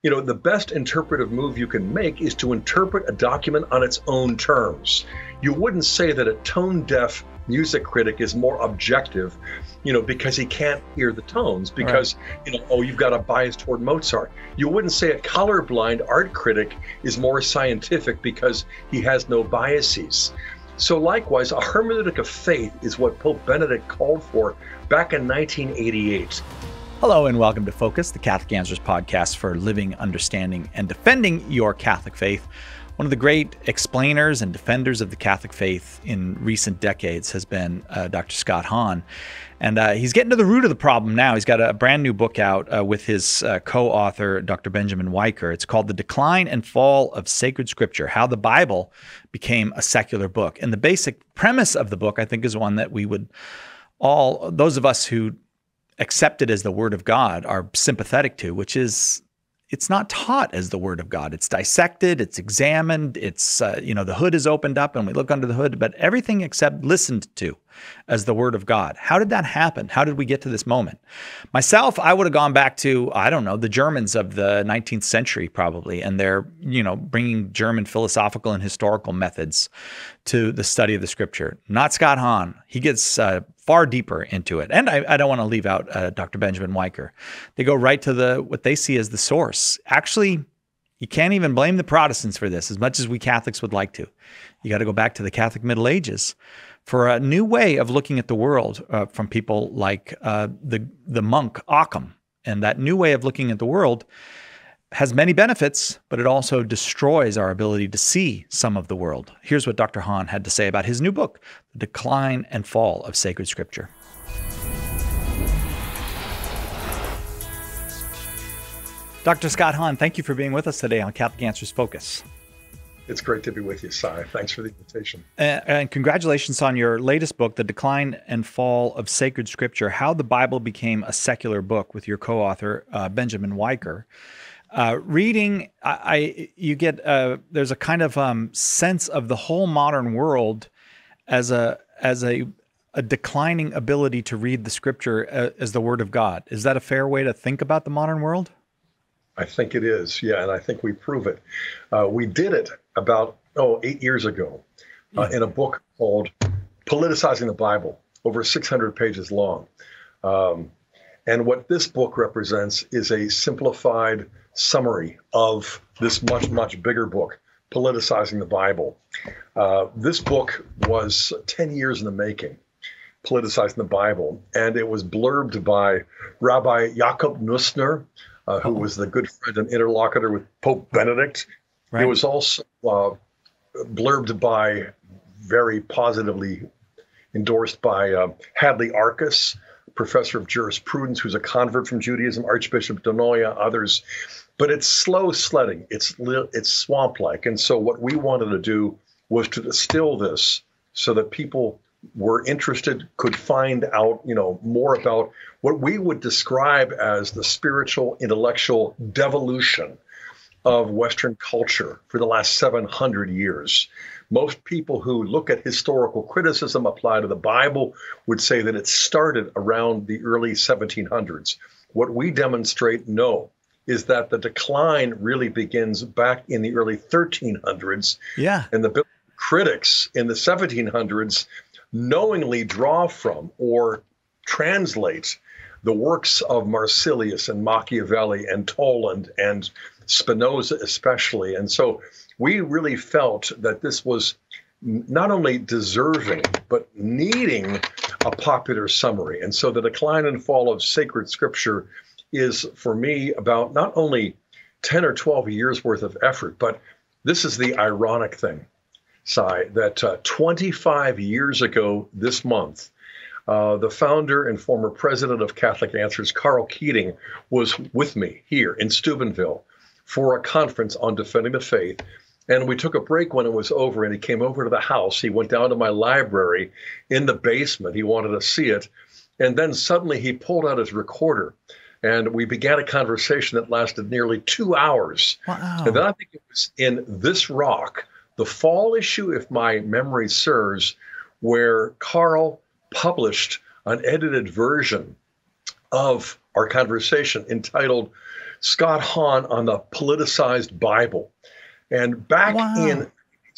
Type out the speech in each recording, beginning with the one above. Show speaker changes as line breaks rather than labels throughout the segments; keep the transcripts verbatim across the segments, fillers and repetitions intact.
you know, the best interpretive move you can make is to interpret a document on its own terms. You wouldn't say that a tone-deaf music critic is more objective, you know, because he can't hear the tones, because, right. you know, oh, you've got a bias toward Mozart. You wouldn't say a colorblind art critic is more scientific because he has no biases. So likewise, a hermeneutic of faith is what Pope Benedict called for back in nineteen eighty-eight.
Hello and welcome to Focus, the Catholic Answers podcast for living, understanding, and defending your Catholic faith. One of the great explainers and defenders of the Catholic faith in recent decades has been uh, Doctor Scott Hahn. And uh, he's getting to the root of the problem now. He's got a brand new book out uh, with his uh, co-author, Doctor Benjamin Weicker. It's called The Decline and Fall of Sacred Scripture, How the Bible Became a Secular Book. And the basic premise of the book, I think, is one that we would all, those of us who accept it as the Word of God, are sympathetic to, which is it's not taught as the Word of God. It's dissected, it's examined, it's, uh, you know, the hood is opened up and we look under the hood, but everything except listened to as the Word of God. How did that happen? How did we get to this moment? Myself, I would have gone back to, I don't know, the Germans of the nineteenth century probably, and they're, you know, bringing German philosophical and historical methods to the study of the Scripture. Not Scott Hahn. He gets uh, far deeper into it. And I, I don't want to leave out uh, Doctor Benjamin Weicker. They go right to the what they see as the source. Actually, you can't even blame the Protestants for this, as much as we Catholics would like to. You got to go back to the Catholic Middle Ages for a new way of looking at the world uh, from people like uh, the, the monk Occam. And that new way of looking at the world has many benefits, but it also destroys our ability to see some of the world. Here's what Doctor Hahn had to say about his new book, The Decline and Fall of Sacred Scripture. Doctor Scott Hahn, thank you for being with us today on Catholic Answers Focus.
It's great to be with you, Cy. Thanks for the invitation.
And, and congratulations on your latest book, The Decline and Fall of Sacred Scripture, How the Bible Became a Secular Book, with your co-author, uh, Benjamin Weicker. Uh, reading, I, I you get uh, there's a kind of um, sense of the whole modern world as a as a, a declining ability to read the Scripture as, as the Word of God. Is that a fair way to think about the modern world?
I think it is, yeah, and I think we prove it. Uh, we did it about, oh, eight years ago uh, in a book called Politicizing the Bible, over six hundred pages long. Um, and what this book represents is a simplified summary of this much, much bigger book, Politicizing the Bible. Uh, this book was ten years in the making, Politicizing the Bible, and it was blurbed by Rabbi Jacob Nussner, Uh, who was the good friend and interlocutor with Pope Benedict. Right. It was also uh, blurbed by, very positively endorsed by uh, Hadley Arcus, professor of jurisprudence, who's a convert from Judaism, Archbishop Donoya, others. But it's slow sledding. It's it's swamp-like. And so what we wanted to do was to distill this so that people were interested, could find out, you know, more about what we would describe as the spiritual, intellectual devolution of Western culture for the last seven hundred years. Most people who look at historical criticism applied to the Bible would say that it started around the early seventeen hundreds. What we demonstrate, no, is that the decline really begins back in the early thirteen hundreds.
Yeah.
And the biblical critics in the seventeen hundreds knowingly draw from or translate the works of Marsilius and Machiavelli and Toland and Spinoza especially. And so we really felt that this was not only deserving, but needing a popular summary. And so the Decline and Fall of Sacred Scripture is, for me, about not only ten or twelve years worth of effort, but this is the ironic thing, Cy, that uh, twenty-five years ago this month, uh, the founder and former president of Catholic Answers, Carl Keating, was with me here in Steubenville for a conference on defending the faith. And we took a break when it was over, and he came over to the house. He went down to my library in the basement. He wanted to see it. And then suddenly he pulled out his recorder, and we began a conversation that lasted nearly two hours.
Wow.
And then I think it was in This Rock, the fall issue, if my memory serves, where Carl published an edited version of our conversation entitled Scott Hahn on the politicized Bible. And back
Wow.
in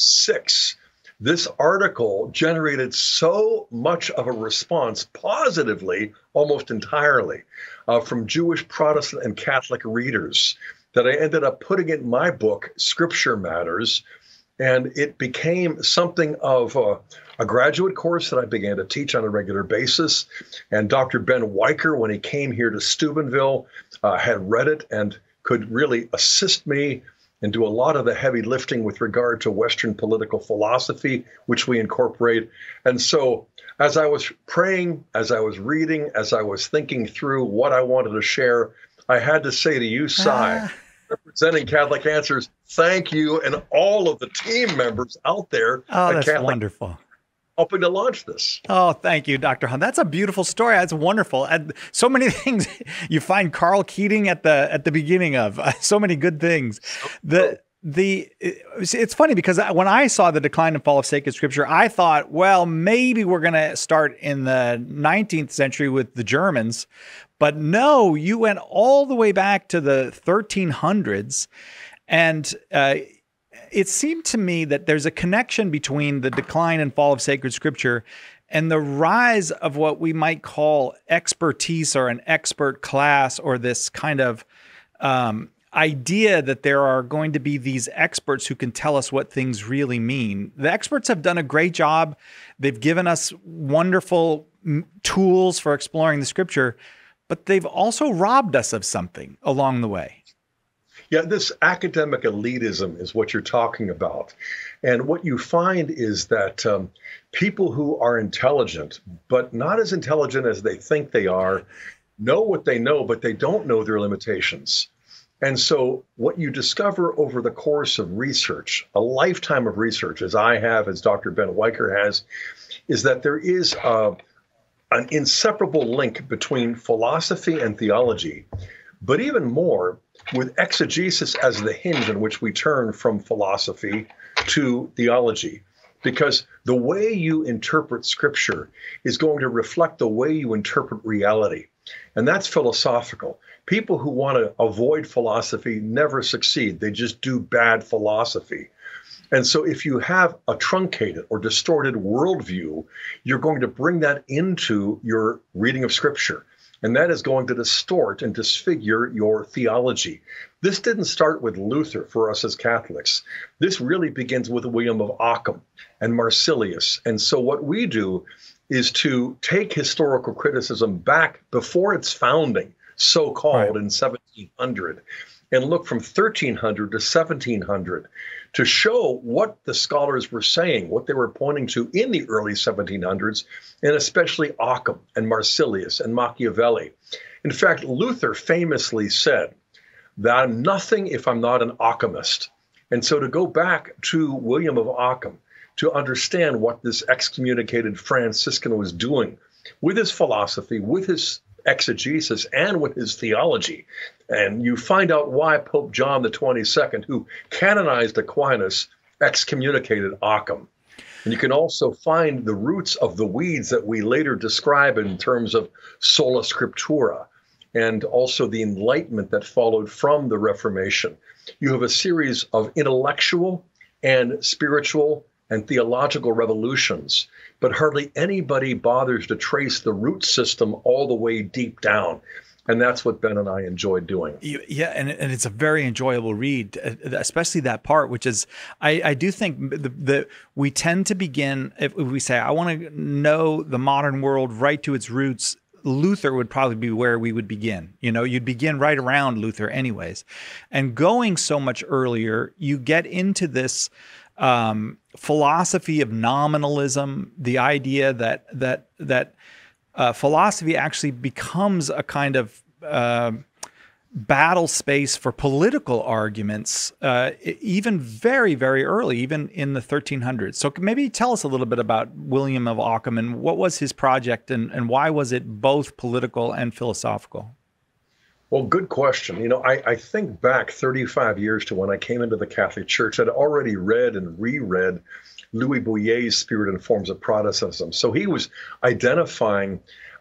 six, this article generated so much of a response positively, almost entirely, uh, from Jewish, Protestant, and Catholic readers that I ended up putting it in my book, Scripture Matters. And it became something of a, a graduate course that I began to teach on a regular basis. And Doctor Ben Weicker, when he came here to Steubenville, uh, had read it and could really assist me and do a lot of the heavy lifting with regard to Western political philosophy, which we incorporate. And so as I was praying, as I was reading, as I was thinking through what I wanted to share, I had to say to you, Cy,
Ah.
representing Catholic Answers, thank you and all of the team members out there
Oh,
at
that's
Catholic
wonderful.
helping to launch this.
Oh, thank you, Doctor Hahn. That's a beautiful story. That's wonderful. And so many things you find Carl Keating at the at the beginning of. So many good things. The the it's funny because when I saw the decline and fall of sacred scripture, I thought, well, maybe we're going to start in the nineteenth century with the Germans. But no, you went all the way back to the thirteen hundreds. And uh, it seemed to me that there's a connection between the decline and fall of sacred scripture and the rise of what we might call expertise or an expert class, or this kind of um, idea that there are going to be these experts who can tell us what things really mean. The experts have done a great job. They've given us wonderful tools for exploring the scripture, but they've also robbed us of something along the way.
Yeah, this academic elitism is what you're talking about. And what you find is that um, people who are intelligent, but not as intelligent as they think they are, know what they know, but they don't know their limitations. And so what you discover over the course of research, a lifetime of research, as I have, as Doctor Ben Weicker has, is that there is a, an inseparable link between philosophy and theology, but even more, with exegesis as the hinge in which we turn from philosophy to theology. Because the way you interpret scripture is going to reflect the way you interpret reality. And that's philosophical. People who want to avoid philosophy never succeed. They just do bad philosophy. And so if you have a truncated or distorted worldview, you're going to bring that into your reading of scripture. And that is going to distort and disfigure your theology. This didn't start with Luther for us as Catholics. This really begins with William of Ockham and Marsilius. And so what we do is to take historical criticism back before its founding, so-called, right, in seventeen hundred, and look from thirteen hundred to seventeen hundred to show what the scholars were saying, what they were pointing to in the early seventeen hundreds, and especially Occam and Marsilius and Machiavelli. In fact, Luther famously said that I'm nothing if I'm not an Occamist. And so to go back to William of Ockham, to understand what this excommunicated Franciscan was doing with his philosophy, with his exegesis, and with his theology. And you find out why Pope John the twenty-second, who canonized Aquinas, excommunicated Occam. And you can also find the roots of the weeds that we later describe in terms of sola scriptura, and also the enlightenment that followed from the Reformation. You have a series of intellectual and spiritual and theological revolutions, but hardly anybody bothers to trace the root system all the way deep down. And that's what Ben and I enjoyed doing.
Yeah, and, and it's a very enjoyable read, especially that part, which is, I, I do think the, the we tend to begin, if we say, I want to know the modern world right to its roots, Luther would probably be where we would begin. You know, you'd begin right around Luther anyways. And going so much earlier, you get into this um, philosophy of nominalism, the idea that that that uh, philosophy actually becomes a kind of uh, battle space for political arguments, uh, even very, very early, even in the thirteen hundreds. So maybe tell us a little bit about William of Ockham and what was his project, and, and why was it both political and philosophical?
Well, good question. You know, I, I think back thirty-five years to when I came into the Catholic Church. I'd already read and reread Louis Bouillet's Spirit and Forms of Protestantism. So he was identifying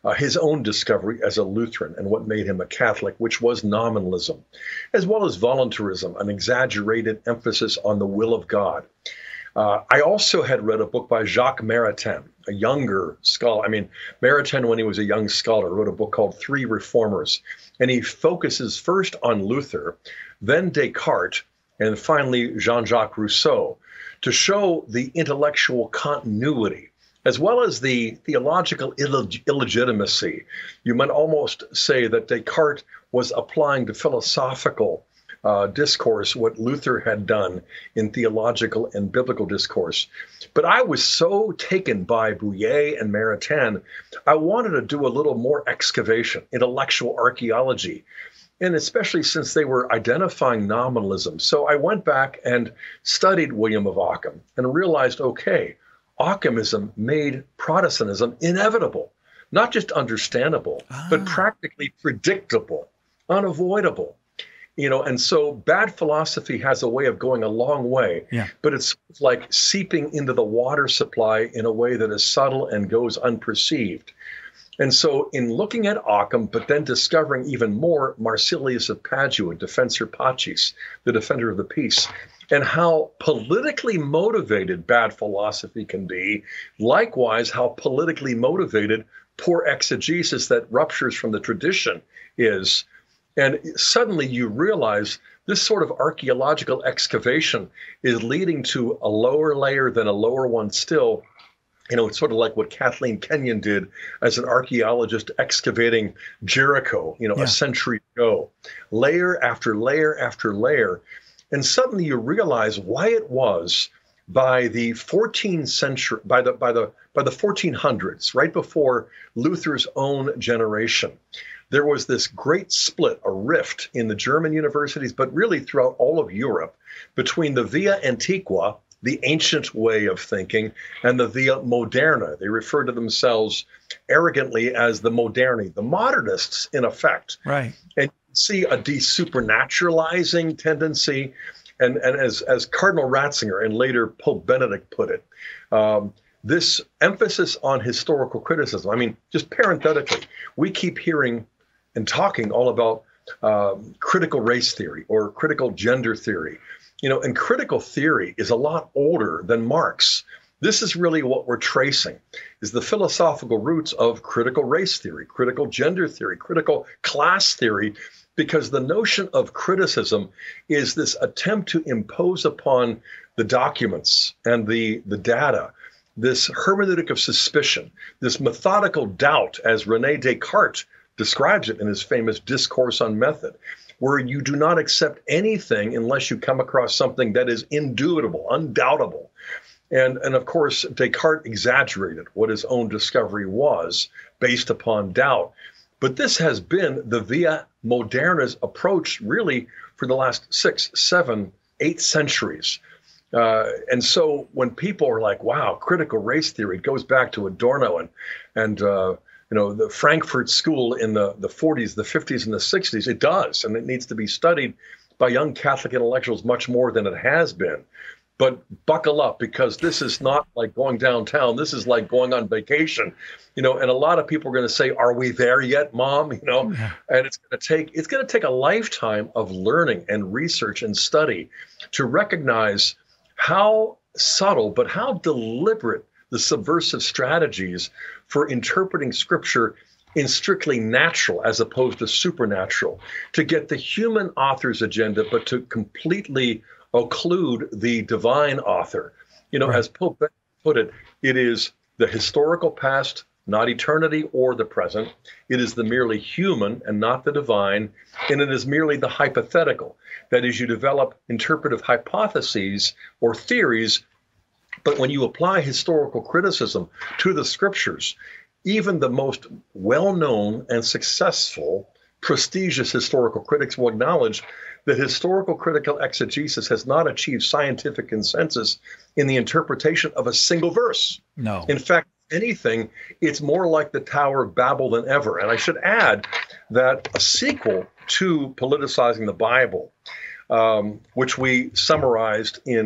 uh, his own discovery as a Lutheran and what made him a Catholic, which was nominalism, as well as voluntarism, an exaggerated emphasis on the will of God. Uh, I also had read a book by Jacques Maritain, a younger scholar. I mean, Maritain, when he was a young scholar, wrote a book called Three Reformers, and he focuses first on Luther, then Descartes, and finally Jean-Jacques Rousseau, to show the intellectual continuity, as well as the theological illeg- illegitimacy. You might almost say that Descartes was applying to philosophical uh, discourse what Luther had done in theological and biblical discourse. But I was so taken by Bouillet and Maritain, I wanted to do a little more excavation, intellectual archaeology, and especially since they were identifying nominalism. So I went back and studied William of Ockham and realized, okay, Ockhamism made Protestantism inevitable, not just understandable, ah. but practically predictable, unavoidable. You know, and so bad philosophy has a way of going a long way,
yeah.
but it's like seeping into the water supply in a way that is subtle and goes unperceived. And so in looking at Occam, but then discovering even more Marsilius of Padua, Defensor Pacis, the defender of the peace, and how politically motivated bad philosophy can be, likewise how politically motivated poor exegesis that ruptures from the tradition is. And suddenly you realize this sort of archaeological excavation is leading to a lower layer than a lower one still. You know, it's sort of like what Kathleen Kenyon did as an archaeologist excavating Jericho, you know, yeah. a century ago, layer after layer after layer. And suddenly you realize why it was by the fourteenth century, by the by the by the fourteen hundreds, right before Luther's own generation, there was this great split, a rift in the German universities, but really throughout all of Europe, between the Via Antiqua, the ancient way of thinking, and the Via Moderna. They refer to themselves arrogantly as the Moderni, the modernists, in effect.
Right.
And you see a desupernaturalizing tendency. And, and as, as Cardinal Ratzinger and later Pope Benedict put it, um, this emphasis on historical criticism. I mean, just parenthetically, we keep hearing and talking all about um, critical race theory or critical gender theory. You know, and critical theory is a lot older than Marx. This is really what we're tracing, is the philosophical roots of critical race theory, critical gender theory, critical class theory, because the notion of criticism is this attempt to impose upon the documents and the, the data this hermeneutic of suspicion, this methodical doubt, as René Descartes describes it in his famous Discourse on Method, where you do not accept anything unless you come across something that is indubitable, undoubtable. And, and of course, Descartes exaggerated what his own discovery was based upon doubt. But this has been the Via Moderna's approach really for the last six, seven, eight centuries. Uh, and so when people are like, wow, critical race theory, it goes back to Adorno and, and uh, you know, the Frankfurt School in the, the forties, the fifties, and the sixties. It does, and it needs to be studied by young Catholic intellectuals much more than it has been. But buckle up, because this is not like going downtown. This is like going on vacation, you know. And a lot of people are going to say, "Are we there yet, Mom?" You know, yeah. And it's going to take it's going to take a lifetime of learning and research and study to recognize how subtle but how deliberate the subversive strategies for interpreting Scripture in strictly natural as opposed to supernatural, to get the human author's agenda, but to completely occlude the divine author. You know, right. As Pope put it, it is the historical past, not eternity or the present. It is the merely human and not the divine, and it is merely the hypothetical. That is, you develop interpretive hypotheses or theories, but when you apply historical criticism to the Scriptures, even the most well-known and successful, prestigious historical critics will acknowledge that historical critical exegesis has not achieved scientific consensus in the interpretation of a single verse.
No.
In fact, anything, it's more like the Tower of Babel than ever. And I should add that a sequel to Politicizing the Bible, um, which we summarized in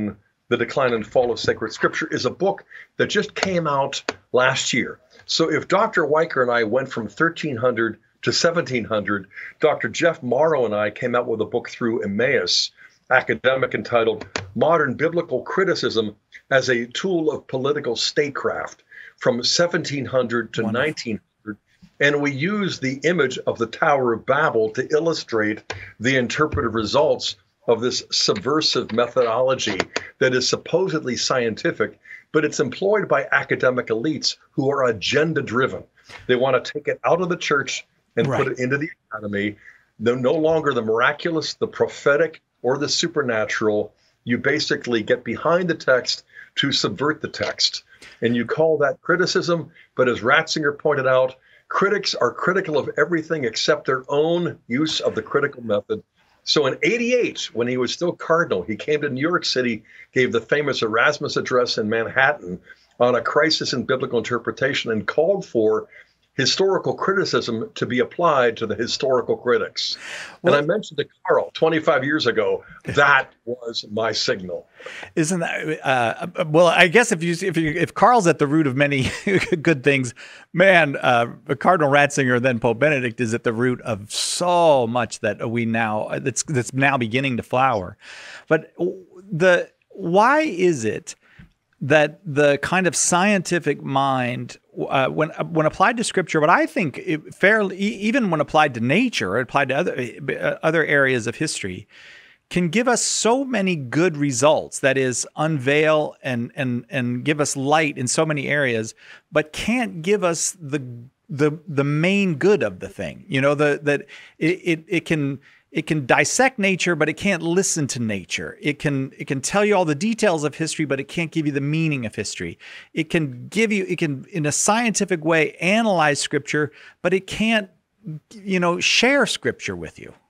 The Decline and Fall of Sacred Scripture, is a book that just came out last year. So if Doctor Weicker and I went from thirteen hundred to seventeen hundred, Doctor Jeff Morrow and I came out with a book through Emmaus, academic, entitled Modern Biblical Criticism as a Tool of Political Statecraft, from seventeen hundred to
Wonderful.
nineteen hundred. And we use the image of the Tower of Babel to illustrate the interpretive results of this subversive methodology that is supposedly scientific, but it's employed by academic elites who are agenda-driven. They want to take it out of the church and
Right.
put it into the academy. They're no longer the miraculous, the prophetic, or the supernatural. You basically get behind the text to subvert the text. And you call that criticism, but as Ratzinger pointed out, critics are critical of everything except their own use of the critical method. So in eighty-eight, when he was still cardinal, he came to New York City, gave the famous Erasmus address in Manhattan on a crisis in biblical interpretation, and called for historical criticism to be applied to the historical critics. Well, and I mentioned to Carl twenty-five years ago, that was my signal.
Isn't that, uh, well, I guess if you, if you, if Carl's at the root of many good things, man, uh, Cardinal Ratzinger, then Pope Benedict, is at the root of so much that we now, that's, that's now beginning to flower. But the, why is it that the kind of scientific mind, uh, when when applied to Scripture, but I think it fairly, even when applied to nature, or applied to other other areas of history, can give us so many good results. That is, unveil and and and give us light in so many areas, but can't give us the the the main good of the thing. You know, the that it it, it can. It can dissect nature, but it can't listen to nature. It can it can tell you all the details of history, but it can't give you the meaning of history. It can give you, it can, in a scientific way, analyze Scripture, but it can't, you know, share Scripture with you.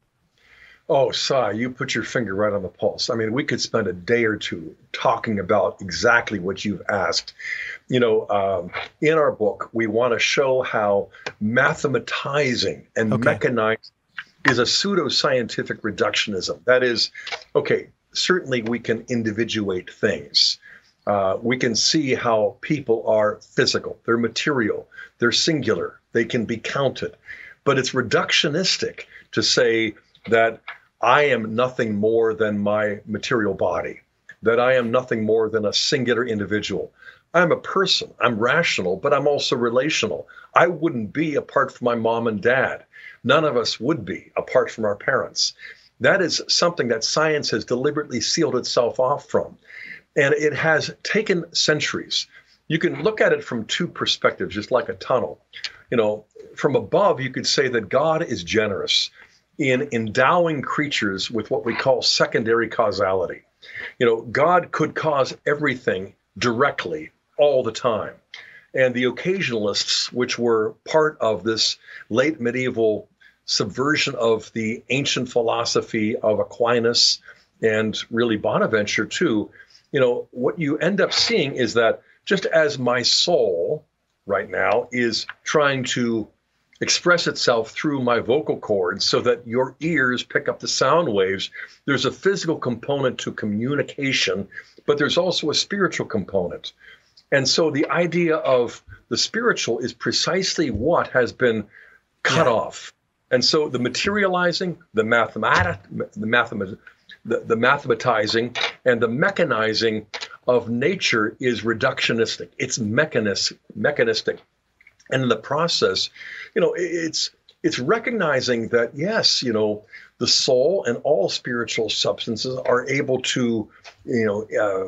Oh, Cy, you put your finger right on the pulse. I mean, we could spend a day or two talking about exactly what you've asked. You know, um, in our book, we want to show how mathematizing and
Okay.
mechanizing is a pseudo-scientific reductionism. That is, okay, certainly we can individuate things. Uh, we can see how people are physical, they're material, they're singular, they can be counted. But it's reductionistic to say that I am nothing more than my material body, that I am nothing more than a singular individual. I'm a person, I'm rational, but I'm also relational. I wouldn't be apart from my mom and dad. None of us would be apart from our parents. That is something that science has deliberately sealed itself off from. And it has taken centuries. You can look at it from two perspectives, just like a tunnel. You know, from above, you could say that God is generous in endowing creatures with what we call secondary causality. You know, God could cause everything directly all the time. And the occasionalists, which were part of this late medieval subversion of the ancient philosophy of Aquinas and really Bonaventure too, you know, what you end up seeing is that just as my soul right now is trying to express itself through my vocal cords so that your ears pick up the sound waves, there's a physical component to communication, but there's also a spiritual component. And so the idea of the spiritual is precisely what has been cut
Yeah.
off. And so the materializing, the mathematic, the mathemat, the, the mathematizing, and the mechanizing of nature is reductionistic. It's mechanis, mechanistic. And in the process, you know, it's it's recognizing that, yes, you know, the soul and all spiritual substances are able to, you know, uh,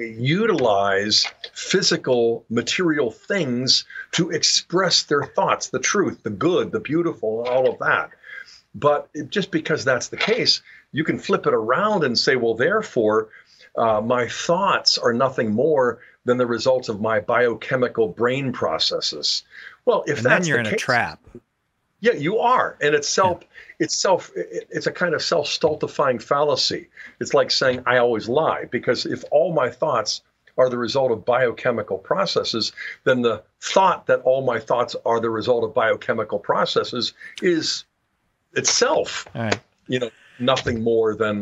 utilize physical material things to express their thoughts, the truth, the good, the beautiful, and all of that. But it, just because that's the case, you can flip it around and say, well, therefore, uh, my thoughts are nothing more than the results of my biochemical brain processes. Well, if
And
that's
then you're
the
in
case,
a trap.
yeah, you are. And it's self, yeah. it's self, it, it's a kind of self-stultifying fallacy. It's like saying, I always lie, because if all my thoughts are the result of biochemical processes, then the thought that all my thoughts are the result of biochemical processes is itself,
All right.
you know, nothing more than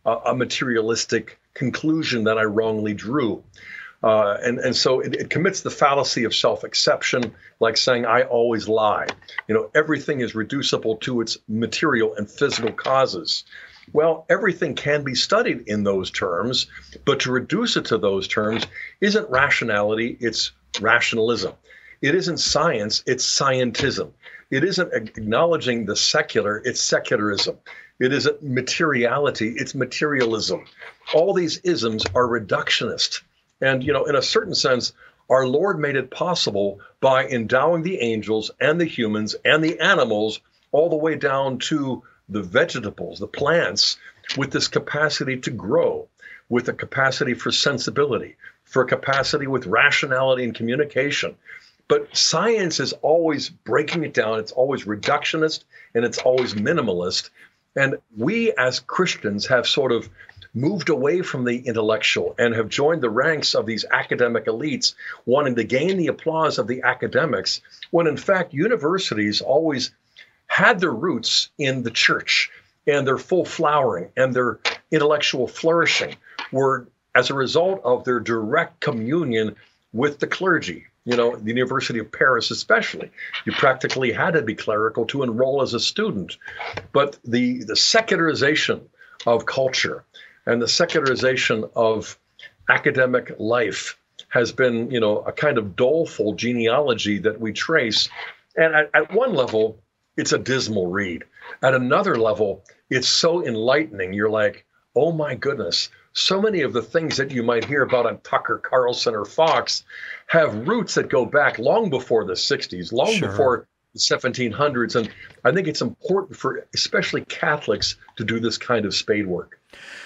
uh, a materialistic conclusion that I wrongly drew. Uh, and, and so it, it commits the fallacy of self-exception, like saying, I always lie. You know, everything is reducible to its material and physical causes. Well, everything can be studied in those terms, but to reduce it to those terms isn't rationality, it's rationalism. It isn't science, it's scientism. It isn't acknowledging the secular, it's secularism. It isn't materiality, it's materialism. All these isms are reductionist. And, you know, in a certain sense, our Lord made it possible by endowing the angels and the humans and the animals all the way down to the vegetables, the plants, with this capacity to grow, with a capacity for sensibility, for a capacity with rationality and communication. But science is always breaking it down. It's always reductionist and it's always minimalist. And we as Christians have sort of moved away from the intellectual and have joined the ranks of these academic elites wanting to gain the applause of the academics, when in fact universities always had their roots in the church, and their full flowering and their intellectual flourishing were as a result of their direct communion with the clergy. You know, the University of Paris especially, you practically had to be clerical to enroll as a student. But the, the secularization of culture and the secularization of academic life has been, you know, a kind of doleful genealogy that we trace. And at, at one level, it's a dismal read. At another level, it's so enlightening. You're like, oh my goodness, so many of the things that you might hear about on Tucker Carlson or Fox have roots that go back long before the sixties, long
Sure.
before the seventeen hundreds. And I think it's important for especially Catholics to do this kind of spade work.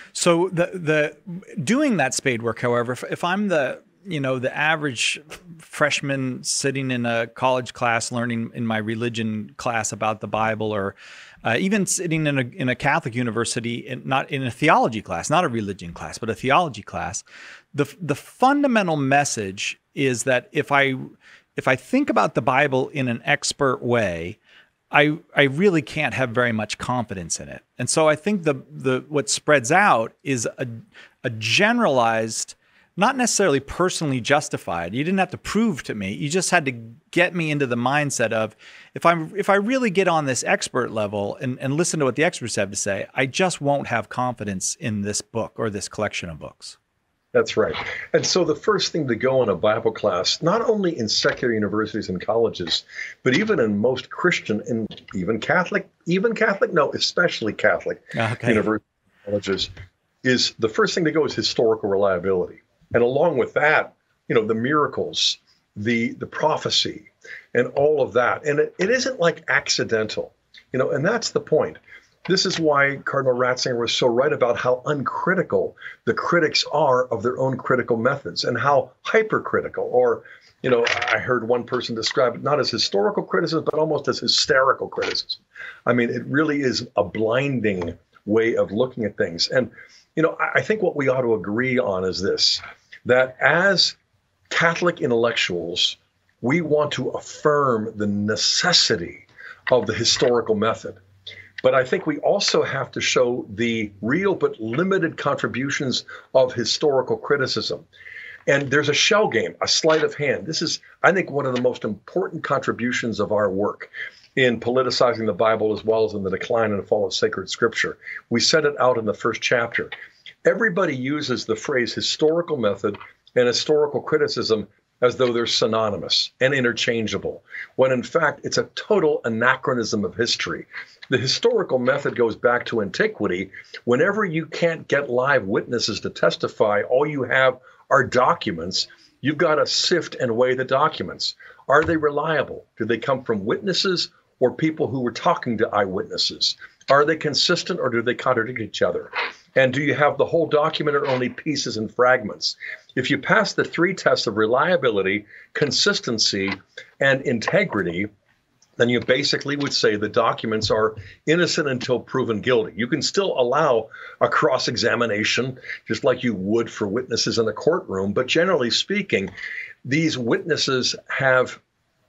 So the the doing that spade work, however, if, if I'm the you know the average freshman sitting in a college class learning in my religion class about the Bible, or uh, even sitting in a in a Catholic university, in, not in a theology class, not a religion class, but a theology class, the the fundamental message is that if I if I think about the Bible in an expert way, I I really can't have very much confidence in it. And so I think the the what spreads out is a a generalized, not necessarily personally justified. You didn't have to prove to me. You just had to get me into the mindset of, if I'm if I really get on this expert level and, and listen to what the experts have to say, I just won't have confidence in this book or this collection of books.
That's right. And so the first thing to go in a Bible class, not only in secular universities and colleges, but even in most Christian and even Catholic, even Catholic, no, especially Catholic
Okay.
universities and colleges, is the first thing to go is historical reliability. And along with that, you know, the miracles, the the prophecy, and all of that. And it, it isn't like accidental, you know, and that's the point. This is why Cardinal Ratzinger was so right about how uncritical the critics are of their own critical methods, and how hypercritical, or, you know, I heard one person describe it not as historical criticism, but almost as hysterical criticism. I mean, it really is a blinding way of looking at things. And, you know, I, I think what we ought to agree on is this, that as Catholic intellectuals, we want to affirm the necessity of the historical method. But I think we also have to show the real but limited contributions of historical criticism. And there's a shell game, a sleight of hand. This is, I think, one of the most important contributions of our work in politicizing the Bible, as well as in the decline and fall of sacred scripture. We set it out in the first chapter. Everybody uses the phrase historical method and historical criticism as though they're synonymous and interchangeable, when in fact it's a total anachronism of history. The historical method goes back to antiquity. Whenever you can't get live witnesses to testify, all you have are documents. You've got to sift and weigh the documents. Are they reliable? Do they come from witnesses or people who were talking to eyewitnesses? Are they consistent, or do they contradict each other? And do you have the whole document or only pieces and fragments? If you pass the three tests of reliability, consistency, and integrity, then you basically would say the documents are innocent until proven guilty. You can still allow a cross-examination, just like you would for witnesses in a courtroom. But generally speaking, these witnesses have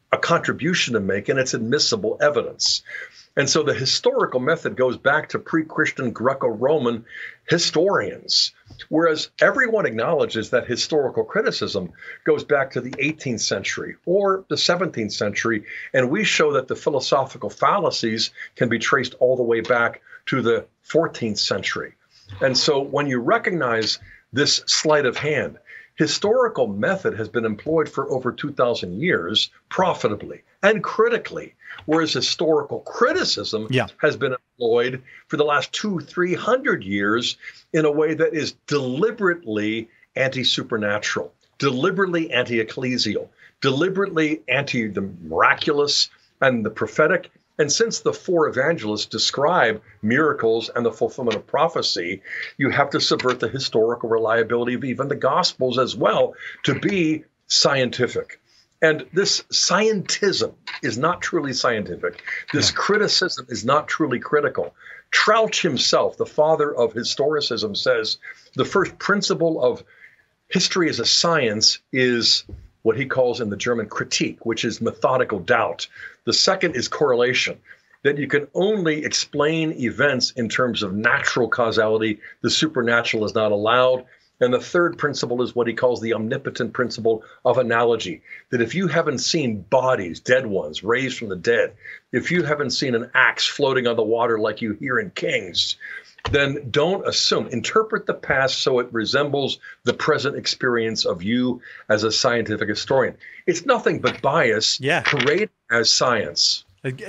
a contribution to make, and it's admissible evidence. And so the historical method goes back to pre-Christian Greco-Roman historians, whereas everyone acknowledges that historical criticism goes back to the eighteenth century or the seventeenth century, and we show that the philosophical fallacies can be traced all the way back to the fourteenth century. And so when you recognize this sleight of hand, historical method has been employed for over two thousand years profitably and critically, whereas historical criticism
yeah.
has been employed for the last two, three hundred years in a way that is deliberately anti-supernatural, deliberately anti-ecclesial, deliberately anti the miraculous and the prophetic. And since the four evangelists describe miracles and the fulfillment of prophecy, you have to subvert the historical reliability of even the Gospels as well to be scientific. And this scientism is not truly scientific. This yeah. criticism is not truly critical. Trauch himself, the father of historicism, says the first principle of history as a science is what he calls in the German critique, which is methodical doubt. The second is correlation, that you can only explain events in terms of natural causality. The supernatural is not allowed. And the third principle is what he calls the omnipotent principle of analogy, that if you haven't seen bodies, dead ones, raised from the dead, if you haven't seen an axe floating on the water like you hear in Kings, then don't assume. Interpret the past so it resembles the present experience of you as a scientific historian. It's nothing but bias
yeah.
paraded as science.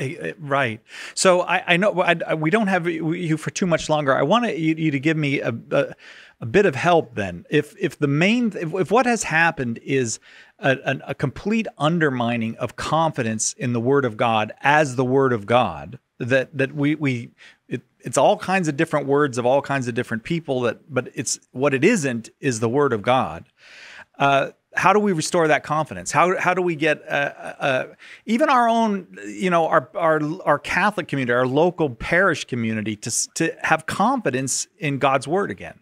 Right. So I, I know I, we don't have you for too much longer. I want you, you to give me a, a, a bit of help then. If if the main if, if what has happened is a, a, a complete undermining of confidence in the Word of God as the Word of God, that that we we it, it's all kinds of different words of all kinds of different people, that but it's what it isn't is the Word of God. Uh, How do we restore that confidence? How how do we get uh, uh, even our own, you know, our our our Catholic community, our local parish community, to to have confidence in God's Word again?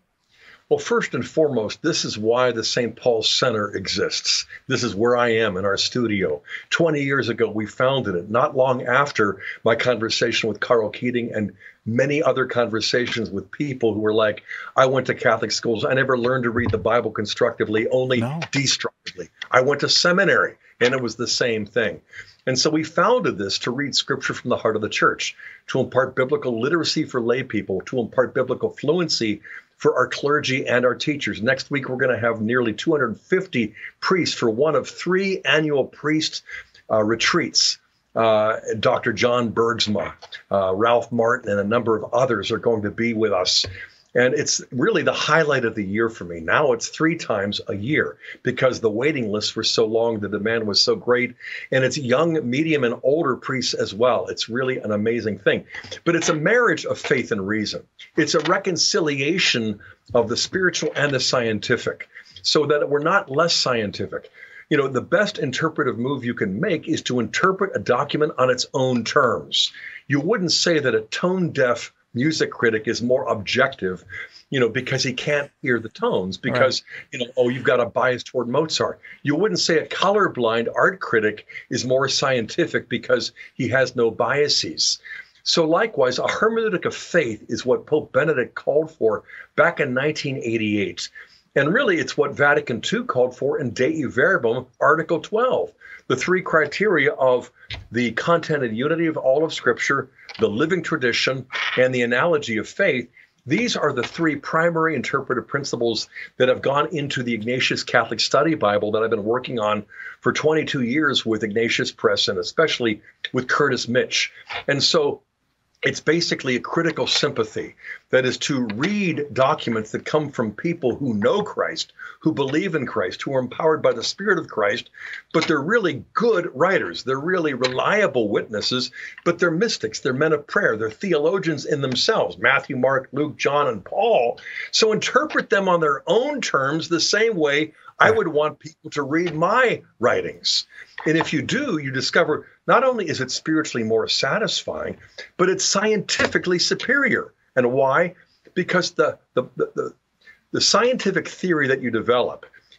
Well, first and foremost, this is why the Saint Paul Center exists. This is where I am in our studio. twenty years ago, we founded it, not long after my conversation with Carl Keating and many other conversations with people who were like, I went to Catholic schools. I never learned to read the Bible constructively, only no. destructively. I went to seminary, and it was the same thing. And so we founded this to read Scripture from the heart of the church, to impart biblical literacy for lay people, to impart biblical fluency for our clergy and our teachers. Next week, we're going to have nearly two hundred fifty priests for one of three annual priest uh, retreats. Uh, Doctor John Bergsma, uh, Ralph Martin, and a number of others are going to be with us. And it's really the highlight of the year for me. Now it's three times a year because the waiting lists were so long, the demand was so great. And it's young, medium, and older priests as well. It's really an amazing thing. But it's a marriage of faith and reason. It's a reconciliation of the spiritual and the scientific so that we're not less scientific. You know, the best interpretive move you can make is to interpret a document on its own terms. You wouldn't say that a tone-deaf music critic is more objective, you know, because he can't hear the tones, because, right. you know, oh, you've got a bias toward Mozart. You wouldn't say a colorblind art critic is more scientific because he has no biases. So likewise, a hermeneutic of faith is what Pope Benedict called for back in nineteen eighty-eight. And really, it's what Vatican Two called for in Dei Verbum, Article twelve, the three criteria of the content and unity of all of Scripture, the living tradition, and the analogy of faith. These are the three primary interpretive principles that have gone into the Ignatius Catholic Study Bible that I've been working on for twenty-two years with Ignatius Press, and especially with Curtis Mitch. And so it's basically a critical sympathy, that is to read documents that come from people who know Christ, who believe in Christ, who are empowered by the Spirit of Christ, but they're really good writers. They're really reliable witnesses, but they're mystics. They're men of prayer. They're theologians in themselves, Matthew, Mark, Luke, John, and Paul. So interpret them on their own terms the same way I would want people to read my writings. And if you do, you discover not only is it spiritually more satisfying, but it's scientifically superior. And why? Because the, the, the, the, the scientific theory that you develop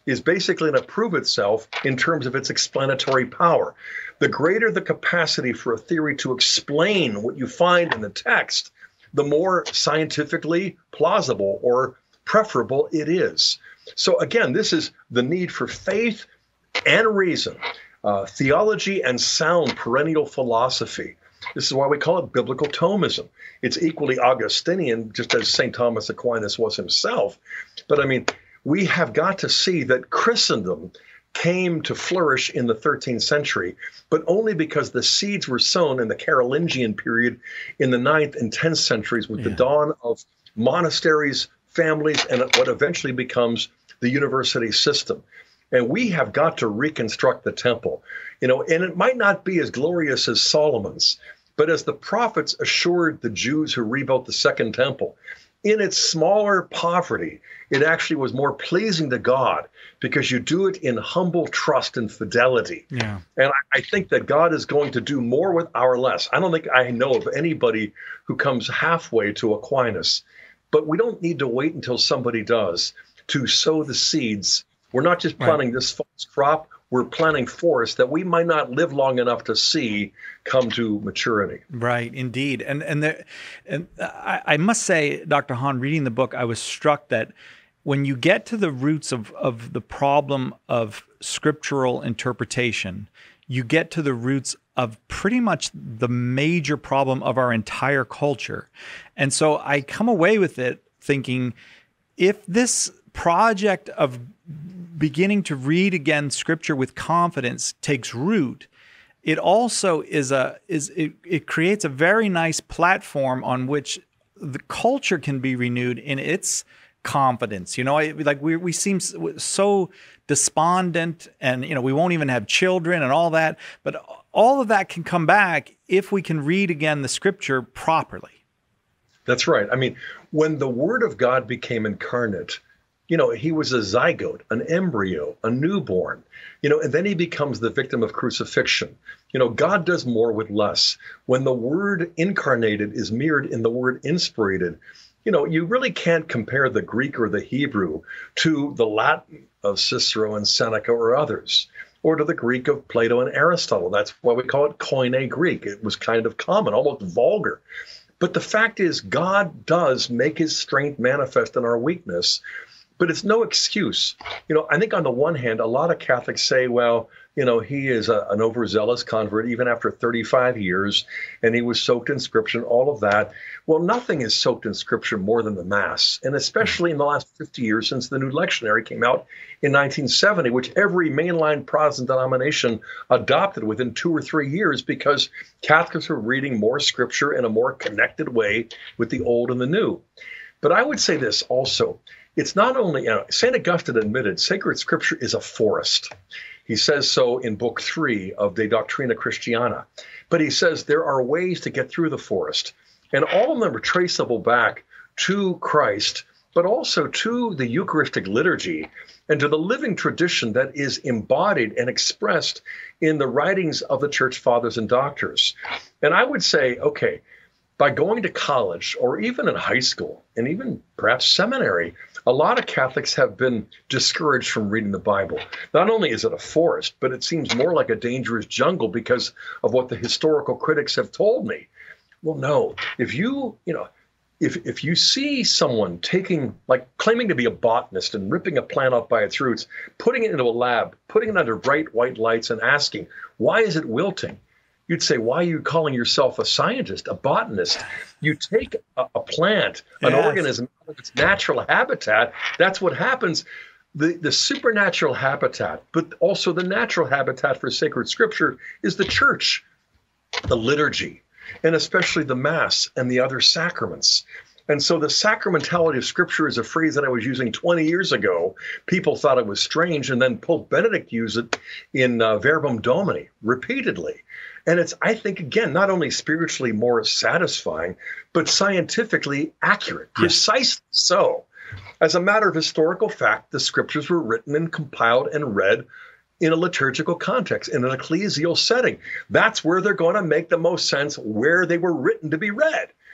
is basically going to prove itself in terms of its explanatory power. The greater the capacity for a theory to explain what you find in the text, the more scientifically plausible or preferable it is. So again, this is the need for faith and reason, uh, theology and sound perennial philosophy. This is why we call it biblical Thomism. It's equally Augustinian, just as Saint Thomas Aquinas was himself. But I mean, we have got to see that Christendom came to flourish in the thirteenth century, but only because the seeds were sown in the Carolingian period in the ninth and tenth centuries with yeah. the dawn of monasteries, families, and what eventually becomes the university system. And we have got to reconstruct the temple, you know, and it might not be as glorious as Solomon's, but as the prophets assured the Jews who rebuilt the second temple, in its smaller poverty, it actually was more pleasing to God because you do it in humble trust and fidelity.
Yeah.
And I, I think that God is going to do more with our less. I don't think I know of anybody who comes halfway to Aquinas, but we don't need to wait until somebody does to sow the seeds. We're not just planting right. this false crop, we're planting forests that we might not live long enough to see come to maturity.
Right, indeed. And and there, and I, I must say, Doctor Hahn, reading the book, I was struck that when you get to the roots of, of the problem of scriptural interpretation, you get to the roots of pretty much the major problem of our entire culture. And so I come away with it thinking, if this project of beginning to read again Scripture with confidence takes root, it also is a is it, it creates a very nice platform on which the culture can be renewed in its confidence. You know, I, like we we seem so despondent, and you know we won't even have children and all that, but all of that can come back if we can read again the Scripture properly.
That's right. I mean, when the Word of God became incarnate, you know, he was a zygote, an embryo, a newborn, you know, and then he becomes the victim of crucifixion. You know, God does more with less. When the word incarnated is mirrored in the word inspirated, you know, you really can't compare the Greek or the Hebrew to the Latin of Cicero and Seneca or others, or to the Greek of Plato and Aristotle. That's why we call it Koine Greek. It was kind of common, almost vulgar. But the fact is, God does make his strength manifest in our weakness. But it's no excuse. You know, I think on the one hand, a lot of Catholics say, well, you know, he is a, an overzealous convert even after thirty-five years, and he was soaked in Scripture and all of that. Well, nothing is soaked in Scripture more than the Mass, and especially in the last fifty years since the New Lectionary came out in nineteen seventy, which every mainline Protestant denomination adopted within two or three years because Catholics were reading more Scripture in a more connected way with the Old and the New. But I would say this also. It's not only, you know, Saint Augustine admitted sacred Scripture is a forest. He says so in book three of De Doctrina Christiana. But he says there are ways to get through the forest. And all of them are traceable back to Christ, but also to the Eucharistic liturgy and to the living tradition that is embodied and expressed in the writings of the Church Fathers and Doctors. And I would say, okay, by going to college or even in high school and even perhaps seminary, a lot of Catholics have been discouraged from reading the Bible. Not only is it a forest, but it seems more like a dangerous jungle because of what the historical critics have told me. Well, no, if you, you know, if if you see someone taking, like claiming to be a botanist and ripping a plant off by its roots, putting it into a lab, putting it under bright white lights and asking, why is it wilting? You'd say, why are you calling yourself a scientist, a botanist? You take a, a plant, an yes. organism, its natural habitat. That's what happens. The, the supernatural habitat, but also the natural habitat for sacred Scripture is the church, the liturgy, and especially the Mass and the other sacraments. And so the sacramentality of Scripture is a phrase that I was using twenty years ago. People thought it was strange, and then Pope Benedict used it in uh, Verbum Domini repeatedly. And it's, I think, again, not only spiritually more satisfying, but scientifically accurate, precisely so. As a matter of historical fact, the Scriptures were written and compiled and read in a liturgical context, in an ecclesial setting. That's where they're going to make the most sense, where they were written to be read.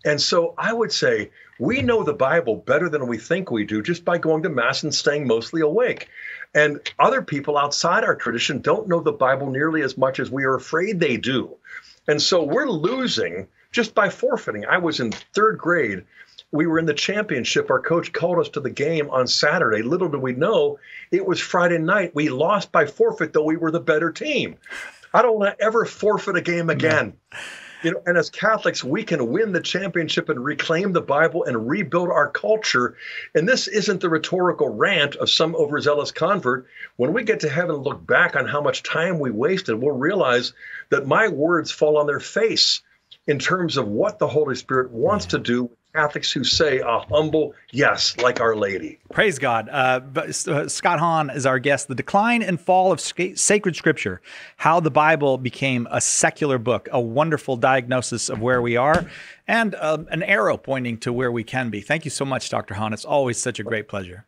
And so I would say we know the Bible better than we think we do just by going to Mass and staying mostly awake. And other people outside our tradition don't know the Bible nearly as much as we are afraid they do. And so we're losing just by forfeiting. I was in third grade. We were in the championship. Our coach called us to the game on Saturday. Little did we know it was Friday night. We lost by forfeit, though we were the better team. I don't want to ever forfeit a game again. No. You know, and as Catholics, we can win the championship and reclaim the Bible and rebuild our culture. And this isn't the rhetorical rant of some overzealous convert. When we get to heaven and look back on how much time we wasted, we'll realize that my words fall on their face in terms of what the Holy Spirit wants yeah. to do with Catholics who say a humble yes, like Our Lady.
Praise God. Uh, uh, Scott Hahn is our guest. The Decline and Fall of Sc- Sacred Scripture, How the Bible Became a Secular Book, a wonderful diagnosis of where we are, and uh, an arrow pointing to where we can be. Thank you so much, Doctor Hahn. It's always such a great pleasure.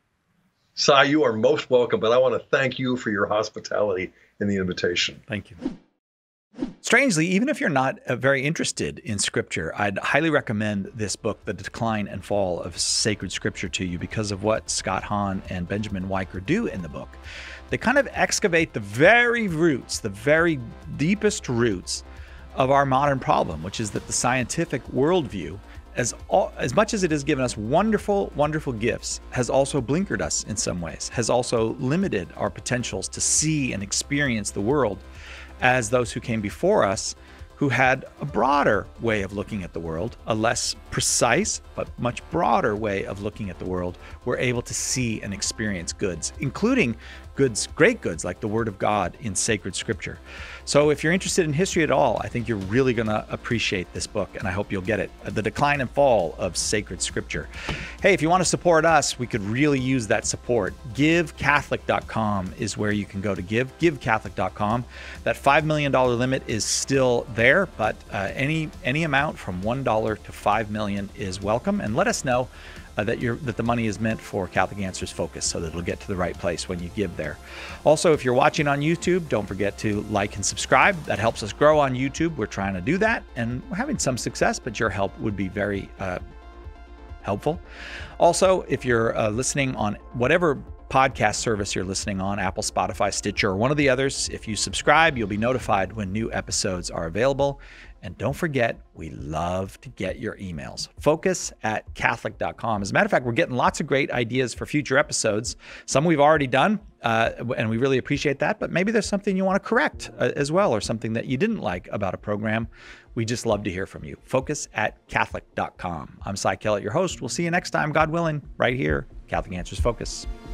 Cy, you are most welcome, but I want to thank you for your hospitality and the invitation.
Thank you. Strangely, even if you're not uh, very interested in Scripture, I'd highly recommend this book, The Decline and Fall of Sacred Scripture, to you because of what Scott Hahn and Benjamin Weicker do in the book. They kind of excavate the very roots, the very deepest roots of our modern problem, which is that the scientific worldview, as, all, as much as it has given us wonderful, wonderful gifts, has also blinkered us in some ways, has also limited our potentials to see and experience the world as those who came before us, who had a broader way of looking at the world, a less precise but much broader way of looking at the world, were able to see and experience goods, including goods, great goods like the Word of God in sacred Scripture. So if you're interested in history at all, I think you're really going to appreciate this book, and I hope you'll get it. The Decline and Fall of Sacred Scripture. Hey, if you want to support us, we could really use that support. give catholic dot com is where you can go to give. give catholic dot com. That five million dollars limit is still there, but uh, any any amount from one dollar to five million dollars is welcome. And let us know Uh, that you're that the money is meant for Catholic Answers Focus, so that it'll get to the right place when you give there. Also, if you're watching on YouTube, don't forget to like and subscribe. That helps us grow on YouTube. We're trying to do that, and we're having some success, but your help would be very uh, helpful. Also, if you're uh, listening on whatever podcast service you're listening on, Apple, Spotify, Stitcher, or one of the others, if you subscribe, you'll be notified when new episodes are available. And don't forget, we love to get your emails. Focus at catholic dot com. As a matter of fact, we're getting lots of great ideas for future episodes. Some we've already done, uh, and we really appreciate that. But maybe there's something you want to correct uh, as well, or something that you didn't like about a program. We just love to hear from you. Focus at catholic dot com. I'm Cy Kellett, your host. We'll see you next time, God willing, right here, Catholic Answers Focus.